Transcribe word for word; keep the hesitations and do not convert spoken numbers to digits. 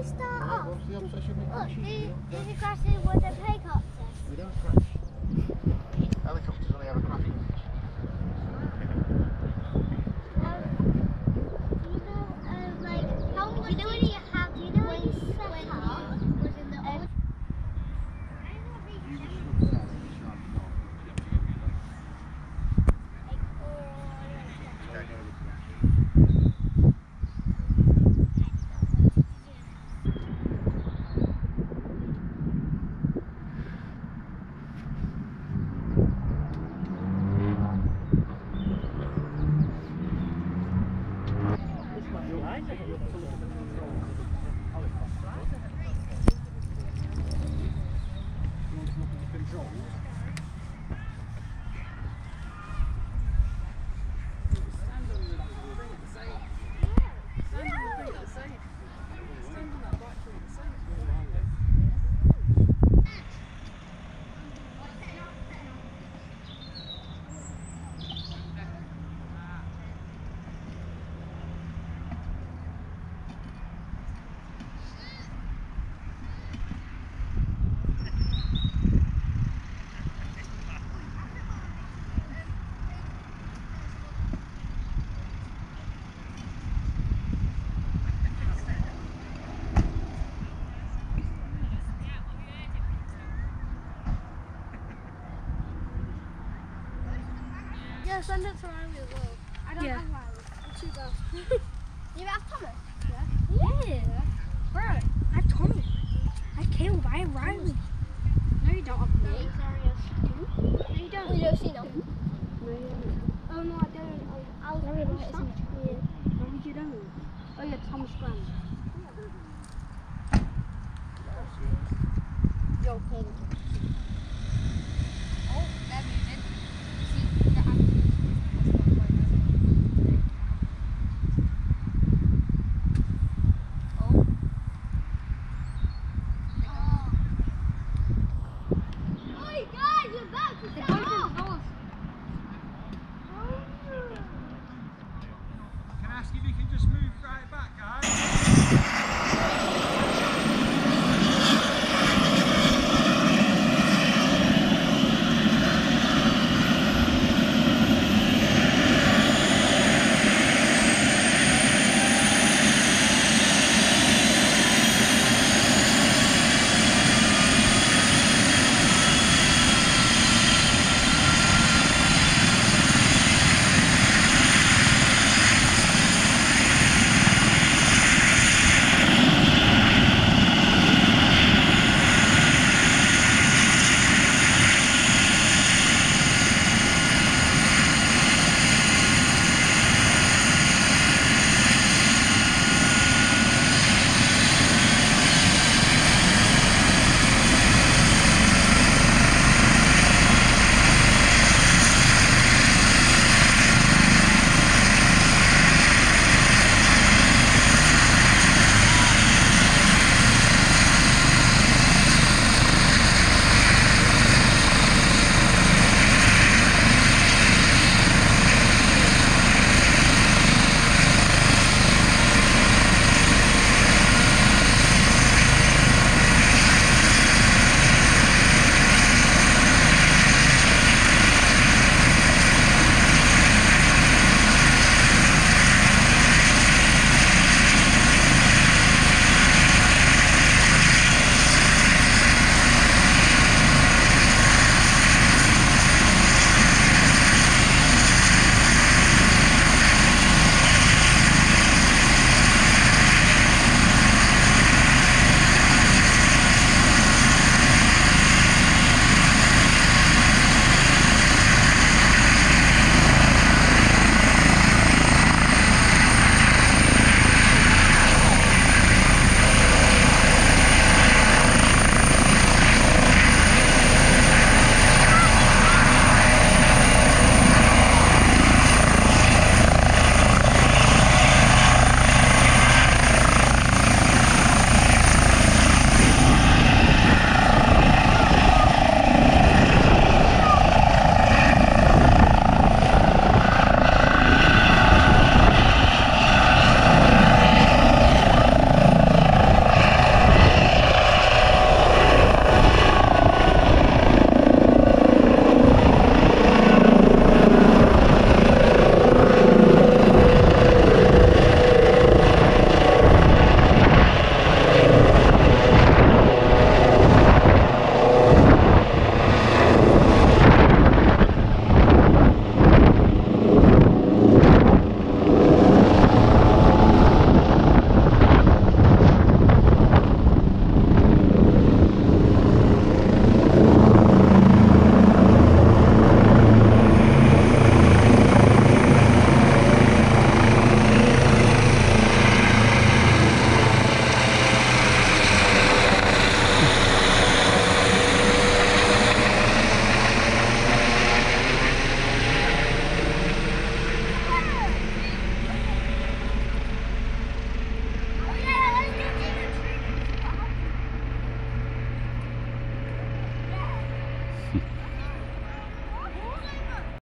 we start off? What's the obsession with Look, crashing? is, is it crashing with the helicopter? We don't crash. Helicopters only have a crash range. Yeah, send it to Riley as well. I don't Yeah. have Riley. What's you go? You have Thomas? Yeah. yeah. Bro, I have Tommy. I have Caleb. I have Riley. No, you don't have me. Sorry, yes. No, you don't. Oh, you don't see no? No, you don't. Oh, no, I don't. Oh, I was No, really you right, don't. isn't it? No, you don't. Oh, yeah, Thomas Grant. Yo, Caleb. Oh, they're moving. See, the ambulance has got quite Oh. Oh, you guys, you're about to They're go both in off. the doors. Can I ask if you can just move right back, guys?